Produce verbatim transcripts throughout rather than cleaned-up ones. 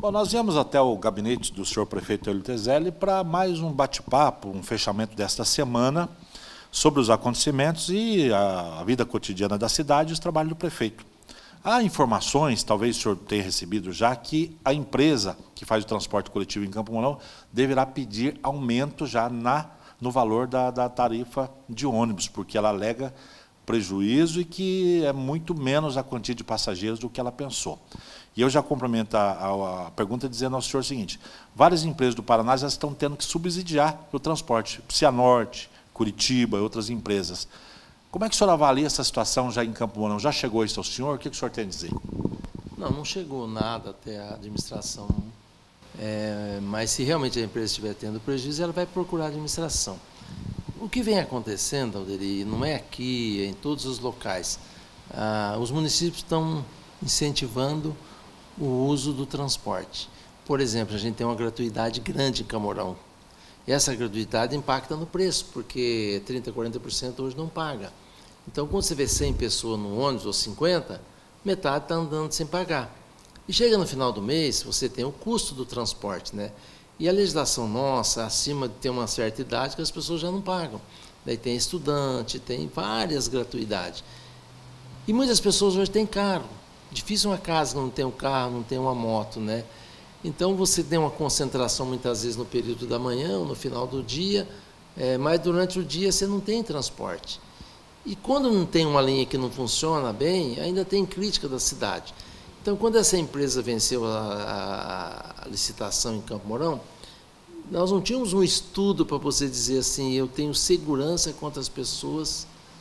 Bom, nós viemos até o gabinete do senhor prefeito Eulio Tezelli para mais um bate-papo, um fechamento desta semana sobre os acontecimentos e a vida cotidiana da cidade e os trabalhos do prefeito. Há informações, talvez o senhor tenha recebido já, que a empresa que faz o transporte coletivo em Campo Mourão deverá pedir aumento já na, no valor da, da tarifa de ônibus, porque ela alega prejuízo e que é muito menos a quantia de passageiros do que ela pensou. E eu já complemento a, a, a pergunta dizendo ao senhor o seguinte: várias empresas do Paraná já estão tendo que subsidiar o transporte, Cianorte, Curitiba e outras empresas. Como é que o senhor avalia essa situação já em Campo Mourão? Já chegou isso ao senhor? O que, que o senhor tem a dizer? Não, não chegou nada até a administração. É, mas se realmente a empresa estiver tendo prejuízo, ela vai procurar a administração. O que vem acontecendo, Alderi, não é aqui, é em todos os locais. Ah, os municípios estão incentivando o uso do transporte. Por exemplo, a gente tem uma gratuidade grande em Camorão. E essa gratuidade impacta no preço, porque trinta por cento, quarenta por cento hoje não paga. Então, quando você vê cem pessoas no ônibus, ou cinquenta, metade está andando sem pagar. E chega no final do mês, você tem o custo do transporte, né? E a legislação nossa, acima de ter uma certa idade, que as pessoas já não pagam. Daí tem estudante, tem várias gratuidades. E muitas pessoas hoje têm carro. Difícil uma casa que não tem um carro, não tem uma moto, né? Então você tem uma concentração muitas vezes no período da manhã ou no final do dia, é, mas durante o dia você não tem transporte. E quando não tem uma linha que não funciona bem, ainda tem crítica da cidade. Então, quando essa empresa venceu a, a, a licitação em Campo Mourão, nós não tínhamos um estudo para você dizer assim: eu tenho segurança quantas pessoas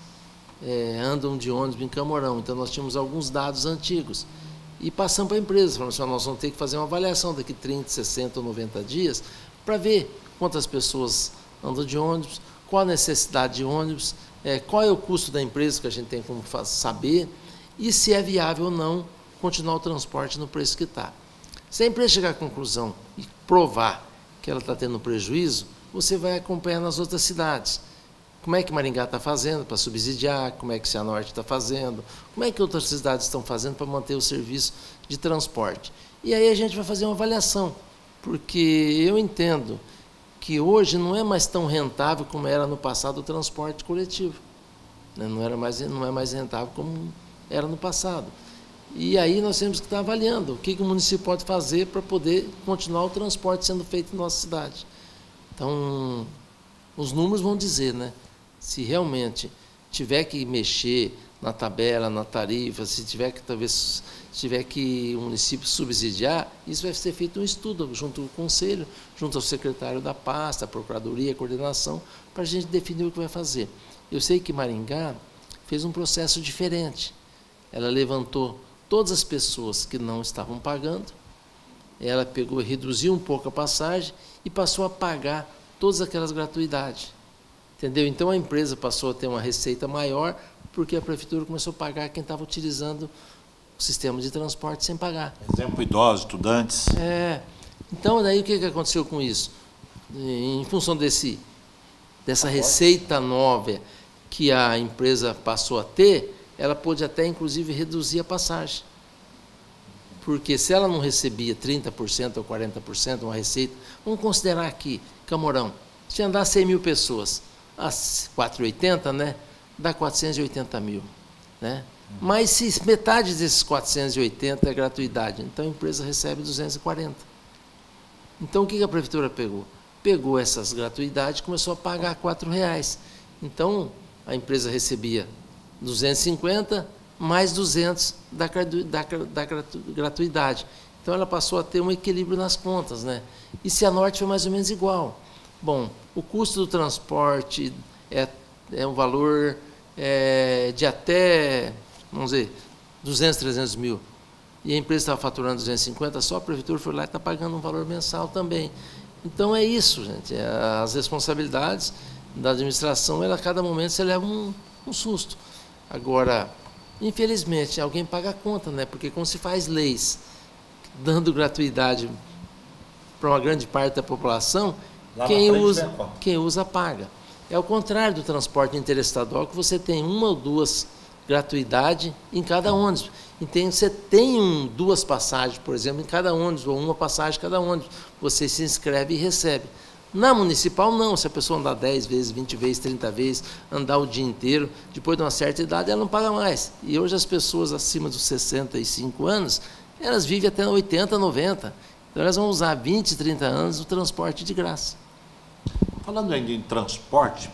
é, andam de ônibus em Campo Mourão. Então, nós tínhamos alguns dados antigos. E passamos para a empresa, falamos assim: nós vamos ter que fazer uma avaliação daqui trinta, sessenta ou noventa dias para ver quantas pessoas andam de ônibus, qual a necessidade de ônibus, é, qual é o custo da empresa, que a gente tem como saber, e se é viável ou não continuar o transporte no preço que está. Se a empresa chegar à conclusão e provar que ela está tendo prejuízo, você vai acompanhar nas outras cidades. Como é que Maringá está fazendo para subsidiar, como é que Cianorte está fazendo, como é que outras cidades estão fazendo para manter o serviço de transporte. E aí a gente vai fazer uma avaliação, porque eu entendo que hoje não é mais tão rentável como era no passado o transporte coletivo. Não, era mais, não é mais rentável como era no passado. E aí nós temos que estar avaliando o que, que o município pode fazer para poder continuar o transporte sendo feito em nossa cidade. Então, os números vão dizer, né? Se realmente tiver que mexer na tabela, na tarifa, se tiver que, talvez, se tiver que o município subsidiar, isso vai ser feito um estudo junto ao conselho, junto ao secretário da pasta, a procuradoria, a coordenação, para a gente definir o que vai fazer. Eu sei que Maringá fez um processo diferente. Ela levantou todas as pessoas que não estavam pagando, ela pegou e reduziu um pouco a passagem e passou a pagar todas aquelas gratuidades. Entendeu? Então a empresa passou a ter uma receita maior porque a prefeitura começou a pagar quem estava utilizando o sistema de transporte sem pagar. Exemplo, idosos, estudantes. É. Então, daí o que que aconteceu com isso? Em função desse, dessa receita nova que a empresa passou a ter, ela pôde até, inclusive, reduzir a passagem. Porque se ela não recebia trinta por cento ou quarenta por cento uma receita, vamos considerar aqui, Camorão, se andar cem mil pessoas, as quatrocentos e oitenta, né, dá quatrocentos e oitenta mil. Né? Mas se metade desses quatrocentos e oitenta é gratuidade, então a empresa recebe duzentos e quarenta. Então o que a prefeitura pegou? Pegou essas gratuidades e começou a pagar quatro reais. Então a empresa recebia duzentos e cinquenta mais duzentos da, da, da gratuidade. Então ela passou a ter um equilíbrio nas contas, né? E Cianorte foi mais ou menos igual. Bom, o custo do transporte é, é um valor é, de até, vamos dizer, duzentos, trezentos mil. E a empresa estava faturando duzentos e cinquenta, só a prefeitura foi lá e está pagando um valor mensal também. Então é isso, gente. As responsabilidades da administração, ela, a cada momento você leva um, um susto. Agora, infelizmente, alguém paga a conta, né? Porque como se faz leis dando gratuidade para uma grande parte da população, quem usa, quem usa paga. É o contrário do transporte interestadual, que você tem uma ou duas gratuidade em cada ônibus. Então, você tem um, duas passagens, por exemplo, em cada ônibus, ou uma passagem em cada ônibus. Você se inscreve e recebe. Na municipal, não. Se a pessoa andar dez vezes, vinte vezes, trinta vezes, andar o dia inteiro, depois de uma certa idade, ela não paga mais. E hoje as pessoas acima dos sessenta e cinco anos, elas vivem até oitenta, noventa. Então, elas vão usar vinte, trinta anos o transporte de graça. Falando ainda em transporte,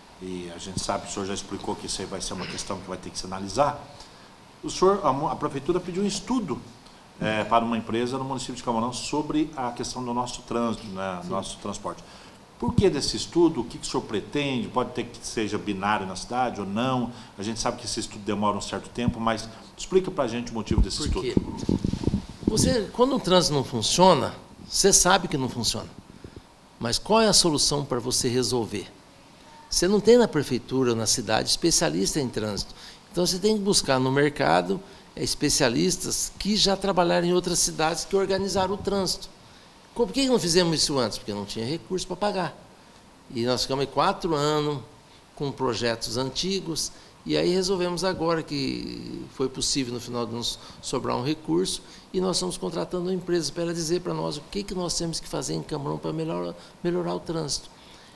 e a gente sabe, o senhor já explicou que isso aí vai ser uma questão que vai ter que se analisar, o senhor, a, a prefeitura pediu um estudo é, para uma empresa no município de Camarão sobre a questão do nosso trânsito, né, nosso transporte. Por que desse estudo? O que, que o senhor pretende? Pode ter que seja binário na cidade ou não? A gente sabe que esse estudo demora um certo tempo, mas explica para a gente o motivo desse Por quê? estudo. Você, quando o trânsito não funciona, você sabe que não funciona. Mas qual é a solução para você resolver? Você não tem na prefeitura ou na cidade especialista em trânsito. Então, você tem que buscar no mercado é, especialistas que já trabalharam em outras cidades que organizaram o trânsito. Por que não fizemos isso antes? Porque não tinha recurso para pagar. E nós ficamos quatro anos com projetos antigos, e aí resolvemos agora que foi possível, no final, de nos sobrar um recurso, e nós estamos contratando uma empresa para ela dizer para nós o que, que nós temos que fazer em Camarão para melhorar, melhorar o trânsito.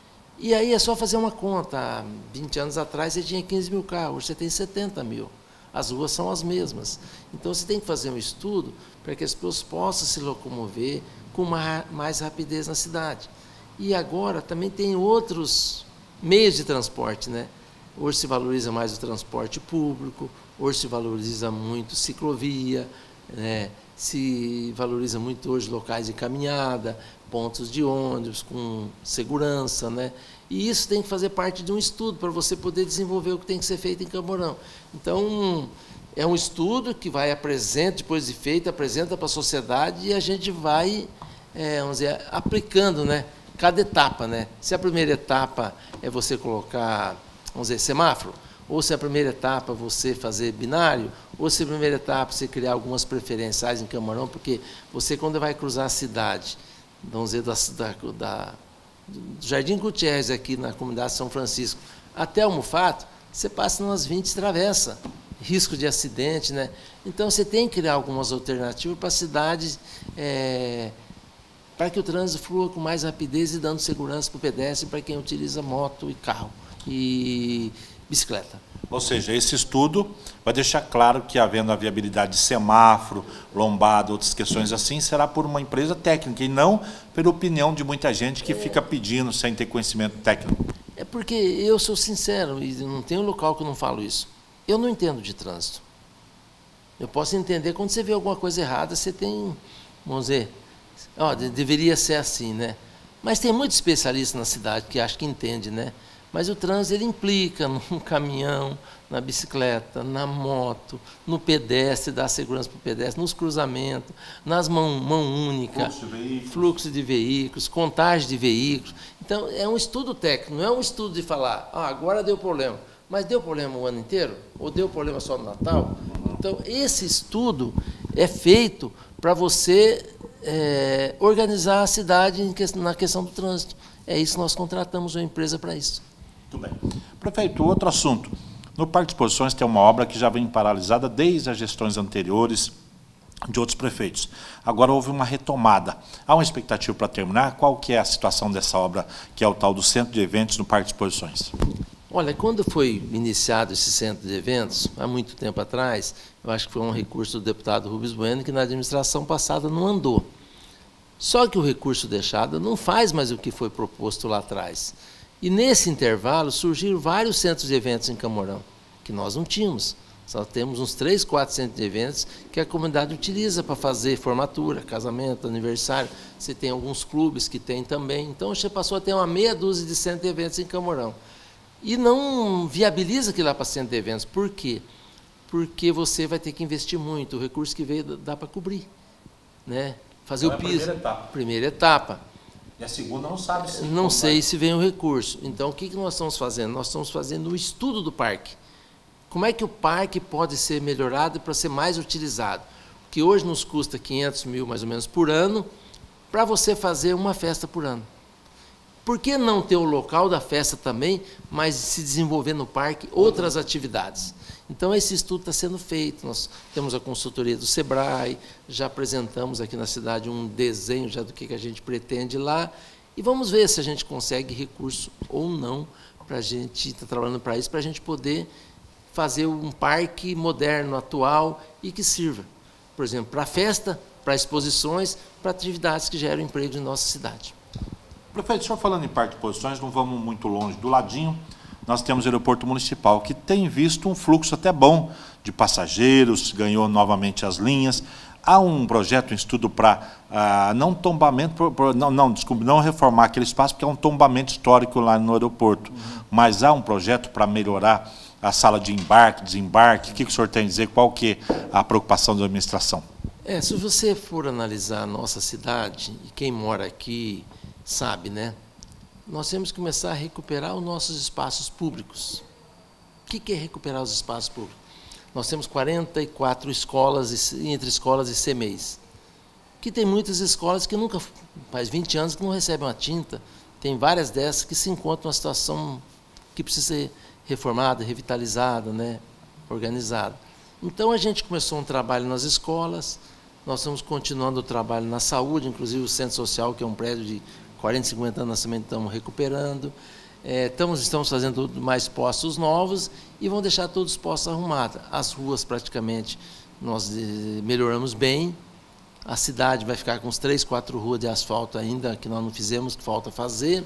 E aí é só fazer uma conta. Há vinte anos atrás você tinha quinze mil carros, hoje você tem setenta mil. As ruas são as mesmas. Então você tem que fazer um estudo para que as pessoas possam se locomover com uma, mais rapidez na cidade. E agora também tem outros meios de transporte, né? Hoje se valoriza mais o transporte público, hoje se valoriza muito ciclovia, né? Se valoriza muito hoje locais de caminhada, pontos de ônibus com segurança, né? E isso tem que fazer parte de um estudo para você poder desenvolver o que tem que ser feito em Camarão. Então, é um estudo que vai apresentar, depois de feito, apresenta para a sociedade e a gente vai, é, vamos dizer, aplicando, né, cada etapa, né? Se a primeira etapa é você colocar, vamos dizer, semáforo, ou se a primeira etapa é você fazer binário, ou se a primeira etapa é você criar algumas preferenciais em Camarão, porque você, quando vai cruzar a cidade, vamos dizer, da, da, da, do Jardim Gutierrez, aqui na comunidade São Francisco, até o Mufato, você passa umas vinte travessas, risco de acidente, né? Então, você tem que criar algumas alternativas para a cidade, é, para que o trânsito flua com mais rapidez e dando segurança para o pedestre, para quem utiliza moto e carro e bicicleta. Ou seja, esse estudo vai deixar claro que, havendo a viabilidade de semáforo, lombada, outras questões assim, será por uma empresa técnica e não pela opinião de muita gente que é. fica pedindo sem ter conhecimento técnico. É porque eu sou sincero, e não tem um local que eu não falo isso. Eu não entendo de trânsito. Eu posso entender quando você vê alguma coisa errada, você tem, vamos dizer, ó, deveria ser assim, né? Mas tem muitos especialistas na cidade que acham que entende, né? Mas o trânsito ele implica no caminhão, na bicicleta, na moto, no pedestre, dá segurança para o pedestre, nos cruzamentos, nas mão, mão única, fluxo de veículos. fluxo de veículos, contagem de veículos. Então, é um estudo técnico, não é um estudo de falar, ah, agora deu problema. Mas deu problema o ano inteiro? Ou deu problema só no Natal? Então, esse estudo é feito para você é, organizar a cidade em que, na questão do trânsito. É isso que nós contratamos uma empresa para isso. Muito bem. Prefeito, outro assunto. No Parque de Exposições tem uma obra que já vem paralisada desde as gestões anteriores de outros prefeitos. Agora houve uma retomada. Há uma expectativa para terminar? Qual que é a situação dessa obra, que é o tal do Centro de Eventos no Parque de Exposições? Olha, quando foi iniciado esse centro de eventos, há muito tempo atrás, eu acho que foi um recurso do deputado Rubens Bueno, que na administração passada não andou. Só que o recurso deixado não faz mais o que foi proposto lá atrás. E nesse intervalo surgiram vários centros de eventos em Camarão, que nós não tínhamos. Só temos uns três, quatro centros de eventos que a comunidade utiliza para fazer formatura, casamento, aniversário. Você tem alguns clubes que tem também. Então, você passou a ter uma meia dúzia de centros de eventos em Camarão. E não viabiliza aquilo lá para centro de eventos. Por quê? Porque você vai ter que investir muito. O recurso que veio dá para cobrir, né? Fazer então, o piso. É a primeira etapa. Primeira etapa. E a segunda não sabe se... Não sei vai. se vem o recurso. Então, o que, que nós estamos fazendo? Nós estamos fazendo um estudo do parque. Como é que o parque pode ser melhorado para ser mais utilizado? Porque hoje nos custa quinhentos mil, mais ou menos, por ano, para você fazer uma festa por ano. Por que não ter o local da festa também, mas se desenvolver no parque outras atividades? Então, esse estudo está sendo feito. Nós temos a consultoria do SEBRAE, já apresentamos aqui na cidade um desenho já do que a gente pretende lá, e vamos ver se a gente consegue recurso ou não para a gente estar tá trabalhando para isso, para a gente poder fazer um parque moderno, atual e que sirva, por exemplo, para festa, para exposições, para atividades que geram emprego em nossa cidade. Prefeito, o senhor falando em parque de exposições, não vamos muito longe, do ladinho nós temos o aeroporto municipal, que tem visto um fluxo até bom de passageiros, ganhou novamente as linhas. Há um projeto, um estudo para ah, não tombamento, por, por, não, não, desculpe, não reformar aquele espaço, porque é um tombamento histórico lá no aeroporto, uhum. Mas há um projeto para melhorar a sala de embarque, desembarque. O que, que o senhor tem a dizer? Qual que é a preocupação da administração? É, se você for analisar a nossa cidade, e quem mora aqui sabe, né? Nós temos que começar a recuperar os nossos espaços públicos. O que é recuperar os espaços públicos? Nós temos quarenta e quatro escolas, entre escolas e C M E Is, que tem muitas escolas que nunca, faz vinte anos que não recebem uma tinta, tem várias dessas que se encontram numa situação que precisa ser reformada, revitalizada, né, organizada. Então, a gente começou um trabalho nas escolas, nós estamos continuando o trabalho na saúde, inclusive o Centro Social, que é um prédio de quarenta, cinquenta anos, nós também estamos recuperando. É, estamos, estamos fazendo mais postos novos e vão deixar todos os postos arrumados. As ruas, praticamente, nós eh, melhoramos bem. A cidade vai ficar com uns três, quatro ruas de asfalto ainda, que nós não fizemos, que falta fazer.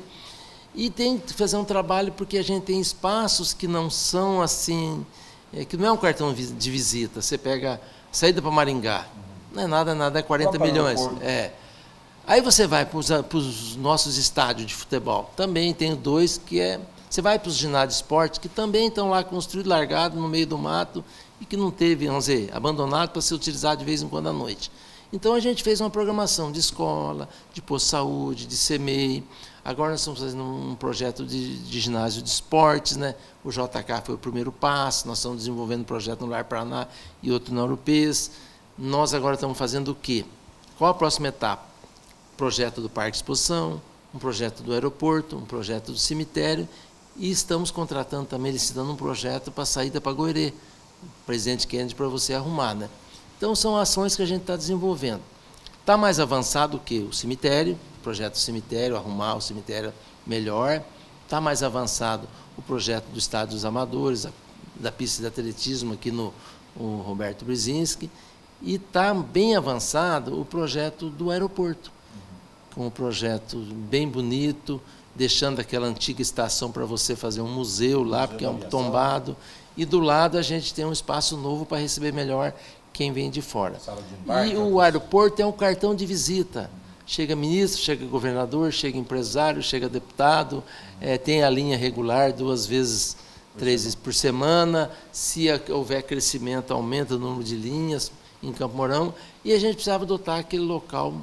E tem que fazer um trabalho porque a gente tem espaços que não são assim, é, que não é um cartão de visita. Você pega a saída para Maringá, não é nada, nada, é quarenta milhões. É. Aí você vai para os nossos estádios de futebol, também tem dois que é... Você vai para os ginásios de esporte, que também estão lá construídos, largados no meio do mato, e que não teve, vamos dizer, abandonado para ser utilizado de vez em quando à noite. Então, a gente fez uma programação de escola, de posto de saúde, de C M E I. Agora nós estamos fazendo um projeto de, de ginásio de esportes, né? O J K foi o primeiro passo, nós estamos desenvolvendo um projeto no Lar Paraná e outro na Europês. Nós agora estamos fazendo o quê? Qual a próxima etapa? Projeto do Parque de Exposição, um projeto do aeroporto, um projeto do cemitério, e estamos contratando também, licitando um projeto para a saída para Goerê, Presidente Kennedy, para você arrumar, né? Então, são ações que a gente está desenvolvendo. Está mais avançado que o cemitério, o projeto do cemitério, arrumar o cemitério melhor. Está mais avançado o projeto do Estádio dos Amadores, a, da pista de atletismo aqui no o Roberto Brzezinski, e está bem avançado o projeto do aeroporto, com um projeto bem bonito, deixando aquela antiga estação para você fazer um museu lá, porque é um tombado, e do lado a gente tem um espaço novo para receber melhor quem vem de fora. E o aeroporto é um cartão de visita. Chega ministro, chega governador, chega empresário, chega deputado, é, tem a linha regular duas vezes, três vezes por semana. Se houver crescimento, aumenta o número de linhas em Campo Mourão, e a gente precisava dotar aquele local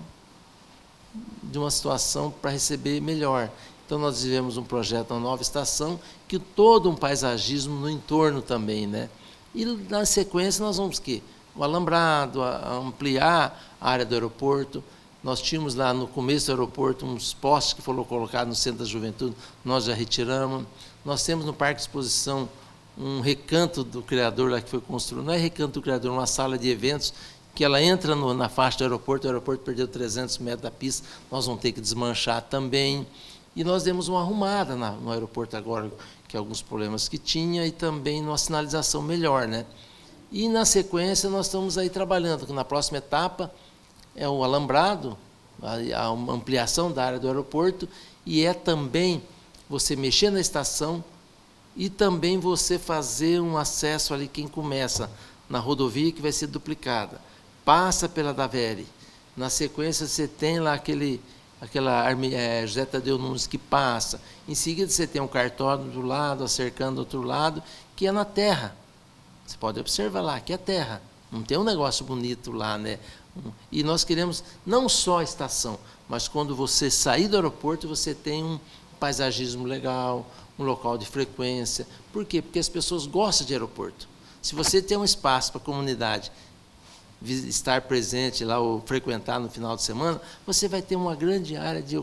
de uma situação para receber melhor. Então, nós desenvolvemos um projeto, uma nova estação, que todo um paisagismo no entorno também, né? E, na sequência, nós vamos quê? O alambrado, a, a ampliar a área do aeroporto. Nós tínhamos lá no começo do aeroporto uns postes que foram colocados no centro da juventude, nós já retiramos. Nós temos no Parque de Exposição um recanto do criador lá que foi construído, não é recanto do criador, uma sala de eventos, que ela entra no, na faixa do aeroporto, o aeroporto perdeu trezentos metros da pista, nós vamos ter que desmanchar também. E nós demos uma arrumada na, no aeroporto agora, que alguns problemas que tinha, e também numa sinalização melhor, né? E, na sequência, nós estamos aí trabalhando, que na próxima etapa é o alambrado, a, a ampliação da área do aeroporto, e é também você mexer na estação e também você fazer um acesso ali, quem começa na rodovia, que vai ser duplicada, passa pela Daveri, na sequência você tem lá aquele, aquela é, José Tadeu Nunes que passa, em seguida você tem um cartódromo do lado, cercando do outro lado, que é na terra. Você pode observar lá, que é terra, não tem um negócio bonito lá, né? E nós queremos não só a estação, mas quando você sair do aeroporto, você tem um paisagismo legal, um local de frequência. Por quê? Porque as pessoas gostam de aeroporto. Se você tem um espaço para a comunidade estar presente lá ou frequentar no final de semana, você vai ter uma grande área de,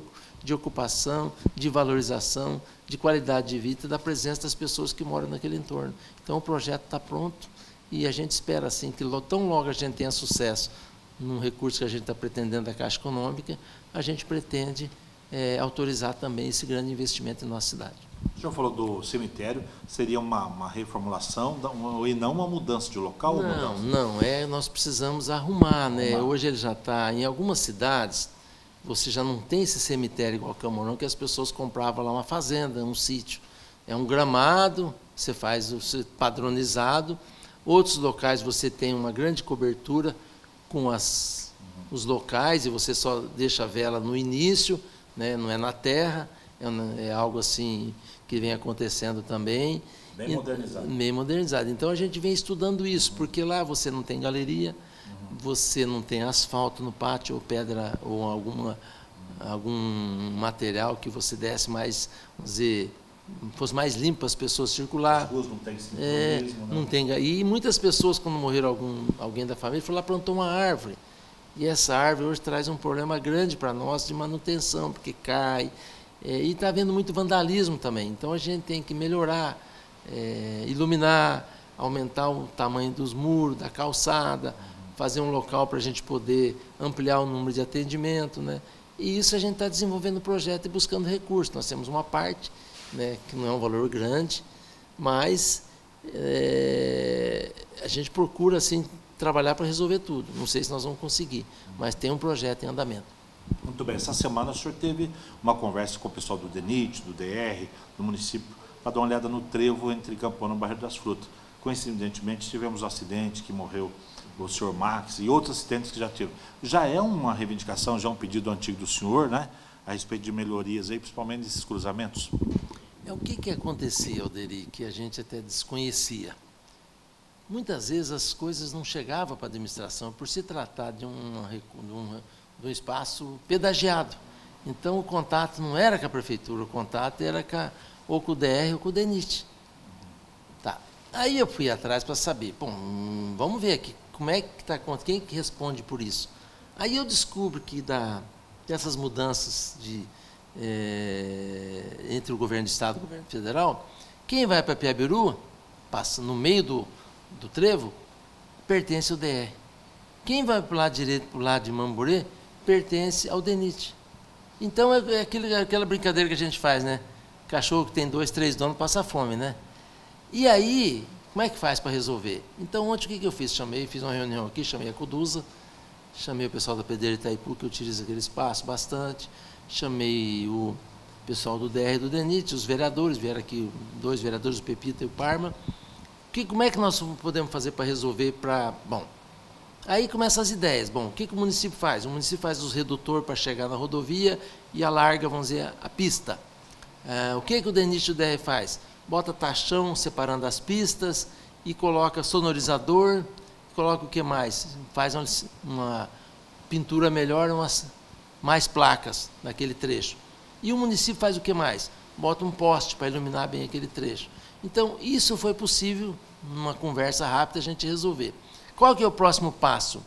de ocupação, de valorização, de qualidade de vida, da presença das pessoas que moram naquele entorno. Então, o projeto está pronto e a gente espera assim, que tão logo a gente tenha sucesso num recurso que a gente está pretendendo da Caixa Econômica, a gente pretende é, autorizar também esse grande investimento em nossa cidade. O senhor falou do cemitério, seria uma, uma reformulação e não uma mudança de local? Não, mudança? não, é, nós precisamos arrumar, né? Arrumar. Hoje ele já está, em algumas cidades, você já não tem esse cemitério igual Camorão, que as pessoas compravam lá uma fazenda, um sítio. É um gramado, você faz o padronizado. Outros locais você tem uma grande cobertura com as, uhum. os locais e você só deixa a vela no início, né? Não é na terra, é, é algo assim que vem acontecendo também. Bem modernizado. Bem modernizado. Então, a gente vem estudando isso, uhum. porque lá você não tem galeria, uhum. você não tem asfalto no pátio, ou pedra, ou alguma, uhum. algum material que você desse mais, vamos dizer, fosse mais limpo para as pessoas circular. As ruas não tem é, mesmo, não tem. E muitas pessoas, quando morreram algum, alguém da família, foram lá plantou uma árvore. E essa árvore hoje traz um problema grande para nós de manutenção, porque cai. É, e está havendo muito vandalismo também. Então, a gente tem que melhorar, é, iluminar, aumentar o tamanho dos muros, da calçada, fazer um local para a gente poder ampliar o número de atendimento, né? E isso a gente está desenvolvendo o projeto e buscando recursos. Nós temos uma parte, né, que não é um valor grande, mas é, a gente procura assim, trabalhar para resolver tudo. Não sei se nós vamos conseguir, mas tem um projeto em andamento. Muito bem. Essa semana o senhor teve uma conversa com o pessoal do DENIT, do D R, do município, para dar uma olhada no trevo entre Campoano e Barreiro das Frutas. Coincidentemente, tivemos um acidente que morreu o senhor Max e outros acidentes que já tiveram. Já é uma reivindicação, já é um pedido antigo do senhor, né, a respeito de melhorias, aí, principalmente nesses cruzamentos? É, o que, que acontecia, Alderi, que a gente até desconhecia? Muitas vezes as coisas não chegavam para a administração por se tratar de, uma, de, um, de um espaço pedagiado. Então, o contato não era com a prefeitura, o contato era com a, ou com o D R ou com o DENIT. Tá. Aí eu fui atrás para saber, bom, vamos ver aqui, como é que está, quem que responde por isso? Aí eu descubro que da, dessas mudanças de, é, entre o governo do Estado e o governo federal, quem vai para Piabiru, passa no meio do, do trevo, pertence ao D R. Quem vai para o lado direito, para o lado de Mamburê, pertence ao DENIT. Então, é, é aquele, aquela brincadeira que a gente faz, né? Cachorro que tem dois, três donos passa fome, né? E aí, como é que faz para resolver? Então, ontem o que, que eu fiz? Chamei, fiz uma reunião aqui, chamei a Codusa, chamei o pessoal da Pedreira Itaipu, que utiliza aquele espaço bastante, chamei o pessoal do D R e do DENIT, os vereadores, vieram aqui dois vereadores, o Pepita e o Parma. Que, como é que nós podemos fazer para resolver para... Bom, aí começam as ideias. Bom, o que, que o município faz? O município faz os redutores para chegar na rodovia e alarga, vamos dizer, a pista. Ah, o que, que o DENIT e o D R faz? Bota taxão separando as pistas e coloca sonorizador, coloca o que mais? Faz uma, uma pintura melhor, umas, mais placas naquele trecho. E o município faz o que mais? Bota um poste para iluminar bem aquele trecho. Então, isso foi possível, numa conversa rápida, a gente resolver. Qual que é o próximo passo?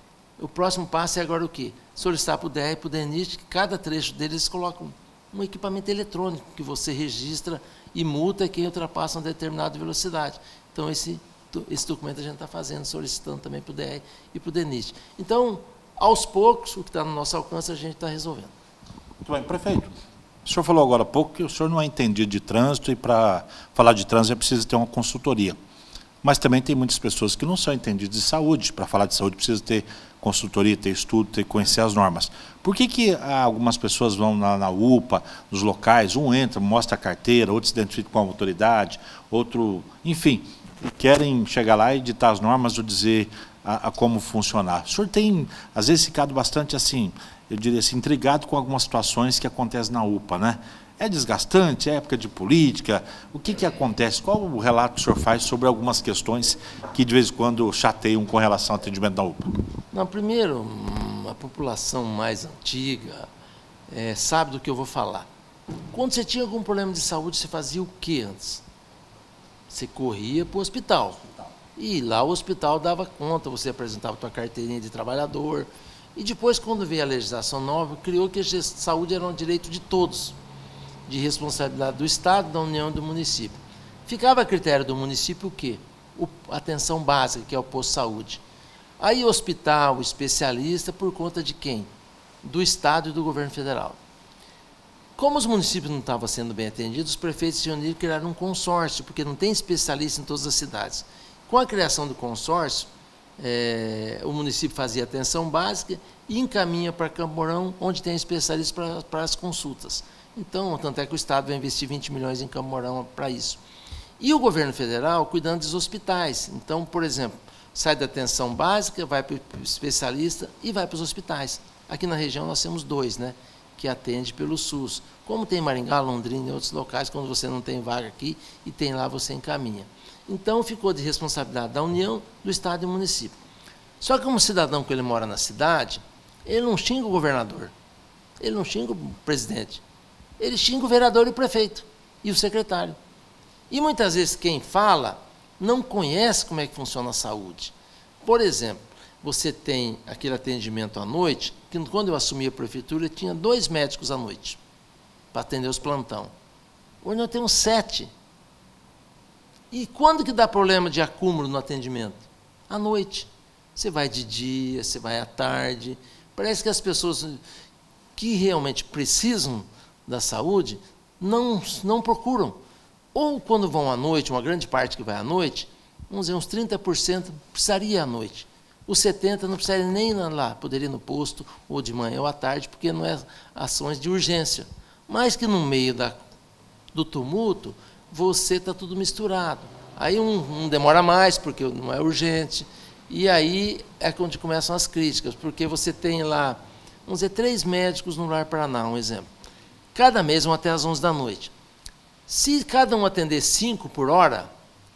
O próximo passo é agora o quê? Solicitar para o D R e para o DENIT que cada trecho deles colocam um equipamento eletrônico que você registra e multa quem ultrapassa uma determinada velocidade. Então, esse, esse documento a gente está fazendo, solicitando também para o D R e para o DENIT. Então, aos poucos, o que está no nosso alcance, a gente está resolvendo. Muito bem, prefeito. O senhor falou agora há pouco que o senhor não é entendido de trânsito e para falar de trânsito é preciso ter uma consultoria. Mas também tem muitas pessoas que não são entendidas de saúde. Para falar de saúde precisa ter consultoria, ter estudo, ter conhecer as normas. Por que que algumas pessoas vão na, na U P A, nos locais, um entra, mostra a carteira, outro se identifica com a autoridade, outro, enfim, querem chegar lá e ditar as normas ou dizer a, a como funcionar. O senhor tem, às vezes, ficado bastante assim, eu diria assim, intrigado com algumas situações que acontecem na U P A, né? É desgastante, é época de política, o que que acontece? Qual o relato que o senhor faz sobre algumas questões que de vez em quando chateiam com relação ao atendimento da U P A? Não, primeiro, a população mais antiga é, sabe do que eu vou falar. Quando você tinha algum problema de saúde, você fazia o que antes? Você corria para o hospital. E lá o hospital dava conta, você apresentava a sua carteirinha de trabalhador, E depois, quando veio a legislação nova, criou que a saúde era um direito de todos, de responsabilidade do Estado, da União e do município. Ficava a critério do município o quê? O, a atenção básica, que é o posto de saúde. Aí o hospital, o especialista, por conta de quem? Do Estado e do governo federal. Como os municípios não estavam sendo bem atendidos, os prefeitos se uniram e criaram um consórcio, porque não tem especialista em todas as cidades. Com a criação do consórcio, é, o município fazia atenção básica e encaminha para Camporão, onde tem especialistas para, para as consultas. Então, tanto é que o Estado vai investir vinte milhões em Camporão para isso. E o governo federal cuidando dos hospitais. Então, por exemplo, sai da atenção básica, vai para o especialista e vai para os hospitais. Aqui na região nós temos dois, né, que atende pelo SUS. Como tem em Maringá, Londrina e outros locais, quando você não tem vaga aqui e tem lá, você encaminha. Então, ficou de responsabilidade da União, do Estado e do município. Só que um cidadão que ele mora na cidade, ele não xinga o governador, ele não xinga o presidente, ele xinga o vereador e o prefeito e o secretário. E muitas vezes quem fala não conhece como é que funciona a saúde. Por exemplo, você tem aquele atendimento à noite, que quando eu assumi a prefeitura, tinha dois médicos à noite para atender os plantão. Hoje nós temos sete. E quando que dá problema de acúmulo no atendimento? À noite. Você vai de dia, você vai à tarde. Parece que as pessoas que realmente precisam da saúde não, não procuram. Ou quando vão à noite, uma grande parte que vai à noite, vamos dizer, uns trinta por cento precisaria à noite. Os setenta por cento não precisaria nem ir lá, poderia ir no posto, ou de manhã ou à tarde, porque não é ações de urgência. Mas que no meio da, do tumulto, você está tudo misturado. Aí um, um demora mais, porque não é urgente, e aí é onde começam as críticas, porque você tem lá, vamos dizer, três médicos no Lar Paraná, um exemplo. Cada mês vão até às onze da noite. Se cada um atender cinco por hora,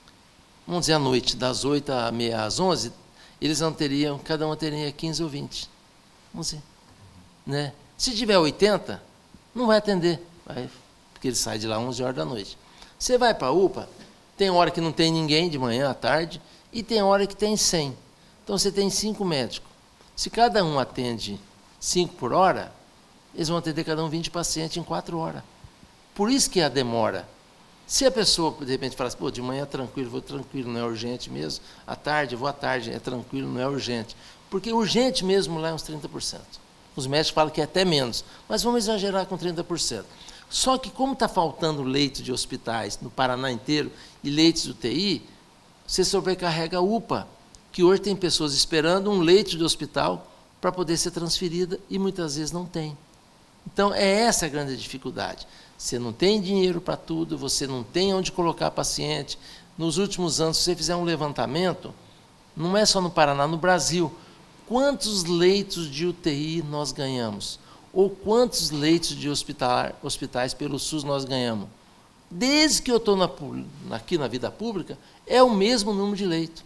vamos dizer à noite, das oito à meia às onze, eles não teriam, cada um teria quinze ou vinte. Vamos dizer, né? Se tiver oitenta, não vai atender, vai, porque ele sai de lá às onze horas da noite. Você vai para a U P A, tem hora que não tem ninguém de manhã à tarde, e tem hora que tem cem. Então você tem cinco médicos. Se cada um atende cinco por hora, eles vão atender cada um vinte pacientes em quatro horas. Por isso que a demora. Se a pessoa, de repente, fala assim, pô, de manhã é tranquilo, vou tranquilo, não é urgente mesmo. À tarde, vou à tarde, é tranquilo, não é urgente. Porque urgente mesmo lá é uns trinta por cento. Os médicos falam que é até menos, mas vamos exagerar com trinta por cento. Só que como está faltando leito de hospitais no Paraná inteiro e leitos de U T I, você sobrecarrega a U P A, que hoje tem pessoas esperando um leito de hospital para poder ser transferida e muitas vezes não tem. Então, é essa a grande dificuldade. Você não tem dinheiro para tudo, você não tem onde colocar paciente. Nos últimos anos, se você fizer um levantamento, não é só no Paraná, no Brasil, quantos leitos de U T I nós ganhamos? Ou quantos leitos de hospital, hospitais pelo SUS nós ganhamos? Desde que eu estou na, aqui na vida pública, é o mesmo número de leitos.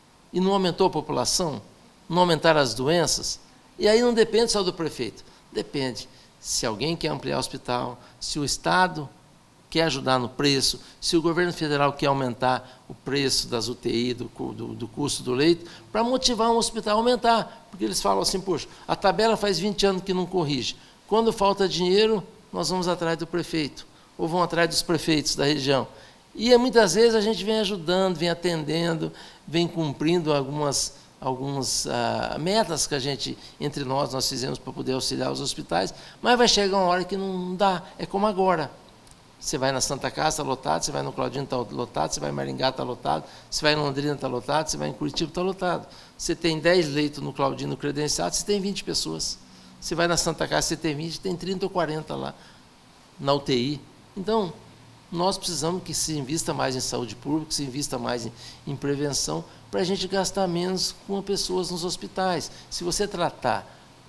E não aumentou a população? Não aumentaram as doenças? E aí não depende só do prefeito, depende. Se alguém quer ampliar o hospital, se o Estado quer ajudar no preço, se o governo federal quer aumentar o preço das U T I, do, do, do custo do leito, para motivar um hospital a aumentar. Porque eles falam assim, poxa, a tabela faz vinte anos que não corrige. Quando falta dinheiro, nós vamos atrás do prefeito, ou vão atrás dos prefeitos da região. E muitas vezes a gente vem ajudando, vem atendendo, vem cumprindo algumas... algumas ah, metas que a gente, entre nós, nós fizemos para poder auxiliar os hospitais, mas vai chegar uma hora que não dá, é como agora. Você vai na Santa Casa, está lotado, você vai no Claudino, está lotado, você vai em Maringá, está lotado, você vai em Londrina, está lotado, você vai em Curitiba, está lotado. Você tem dez leitos no Claudino credenciado, você tem vinte pessoas. Você vai na Santa Casa, você tem vinte, tem trinta ou quarenta lá, na U T I. Então, nós precisamos que se invista mais em saúde pública, que se invista mais em, em prevenção, para a gente gastar menos com pessoas nos hospitais. Se você tratar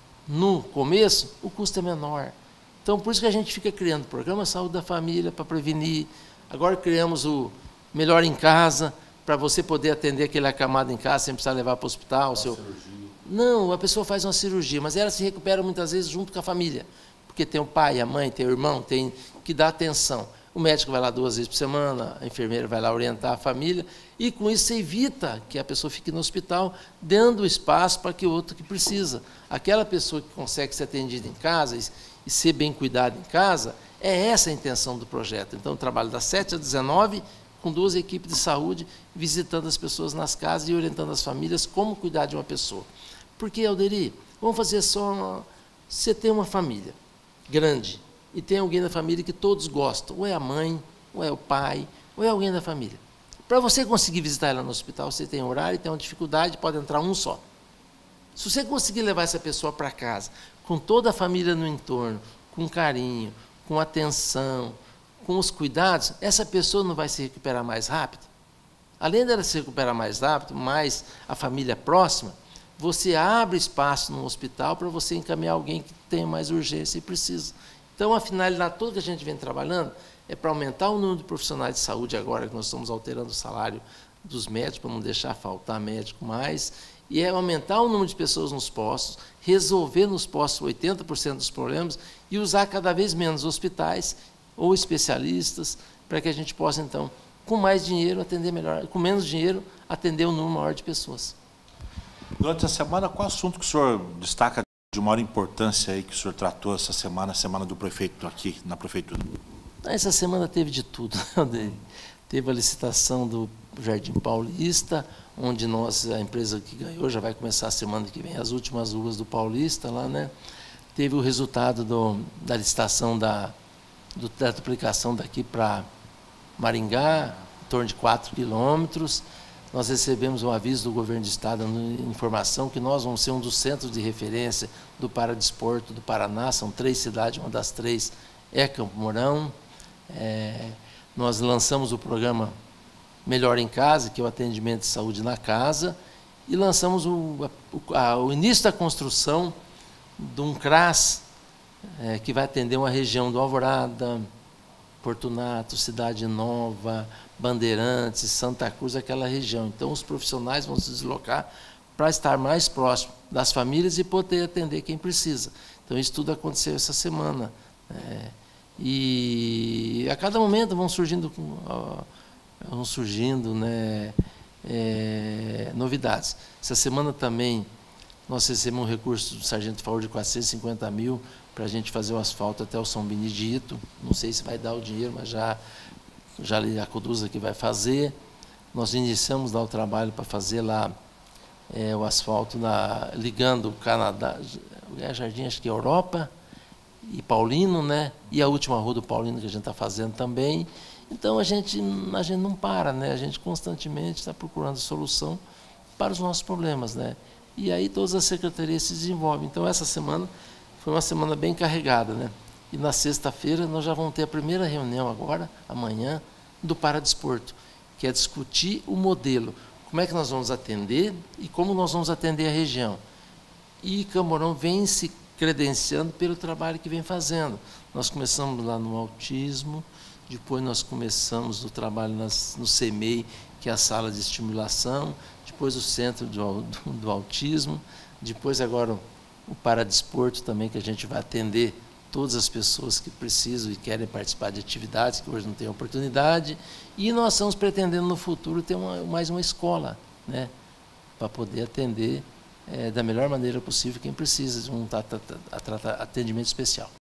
no começo, o custo é menor. Então, por isso que a gente fica criando programa Saúde da Família para prevenir. Agora criamos o Melhor em Casa, para você poder atender aquele acamado em casa, sem precisar levar para o hospital. Seu... Não, a pessoa faz uma cirurgia, mas ela se recupera muitas vezes junto com a família, porque tem o pai, a mãe, tem o irmão, tem que dar atenção. O médico vai lá duas vezes por semana, a enfermeira vai lá orientar a família, e com isso você evita que a pessoa fique no hospital, dando espaço para que o outro que precisa. Aquela pessoa que consegue ser atendida em casa e, e ser bem cuidada em casa, é essa a intenção do projeto. Então, eu trabalho das sete às dezenove, com duas equipes de saúde, visitando as pessoas nas casas e orientando as famílias como cuidar de uma pessoa. Porque, Alderi, vamos fazer só... Uma, você tem uma família grande, e tem alguém da família que todos gostam, ou é a mãe, ou é o pai, ou é alguém da família. Para você conseguir visitar ela no hospital, você tem horário, tem uma dificuldade, pode entrar um só. Se você conseguir levar essa pessoa para casa, com toda a família no entorno, com carinho, com atenção, com os cuidados, essa pessoa não vai se recuperar mais rápido? Além dela se recuperar mais rápido, mais a família próxima, você abre espaço no hospital para você encaminhar alguém que tenha mais urgência e precisa. Então, a finalidade toda que a gente vem trabalhando é para aumentar o número de profissionais de saúde, agora que nós estamos alterando o salário dos médicos, para não deixar faltar médico mais, e é aumentar o número de pessoas nos postos, resolver nos postos oitenta por cento dos problemas e usar cada vez menos hospitais ou especialistas, para que a gente possa, então, com mais dinheiro, atender melhor, com menos dinheiro, atender um número maior de pessoas. Durante a semana, qual assunto que o senhor destaca de maior importância aí que o senhor tratou essa semana, a semana do prefeito aqui na prefeitura? Essa semana teve de tudo. Teve a licitação do Jardim Paulista, onde nós, a empresa que ganhou, já vai começar a semana que vem, as últimas ruas do Paulista lá, né? Teve o resultado do, da licitação da, do, da duplicação daqui para Maringá, em torno de quatro quilômetros. Nós recebemos um aviso do governo do estado, informação que nós vamos ser um dos centros de referência do paradesporto do Paraná, são três cidades, uma das três é Campo Mourão. É, nós lançamos o programa Melhor em Casa, que é o atendimento de saúde na casa, e lançamos o, a, a, o início da construção de um CRAS, é, que vai atender uma região do Alvorada, Fortunato, Cidade Nova, Bandeirantes, Santa Cruz, aquela região. Então, os profissionais vão se deslocar para estar mais próximo das famílias e poder atender quem precisa. Então, isso tudo aconteceu essa semana. É, e a cada momento vão surgindo, vão surgindo né, é, novidades. Essa semana também nós recebemos um recurso do Sargento Faur de quatrocentos e cinquenta mil para a gente fazer o asfalto até o São Benedito. Não sei se vai dar o dinheiro, mas já, já a Codusa que vai fazer. Nós iniciamos lá o trabalho para fazer lá é, o asfalto na, ligando o Canadá, é Jardim, acho que é Europa, e Paulino, né? E a última rua do Paulino que a gente está fazendo também. Então a gente, a gente não para, né? A gente constantemente está procurando solução para os nossos problemas, né? E aí todas as secretarias se desenvolvem. Então essa semana foi uma semana bem carregada, né? E na sexta-feira nós já vamos ter a primeira reunião agora, amanhã, do Paradesporto, que é discutir o modelo, como é que nós vamos atender e como nós vamos atender a região. E Camorão vem se credenciando pelo trabalho que vem fazendo. Nós começamos lá no autismo, depois nós começamos o trabalho nas, no C M E I, que é a sala de estimulação, depois o centro do, do, do autismo, depois agora o Paradesporto também, que a gente vai atender todas as pessoas que precisam e querem participar de atividades que hoje não têm oportunidade, e nós estamos pretendendo no futuro ter uma, mais uma escola, né, para poder atender é, da melhor maneira possível quem precisa de um atendimento especial.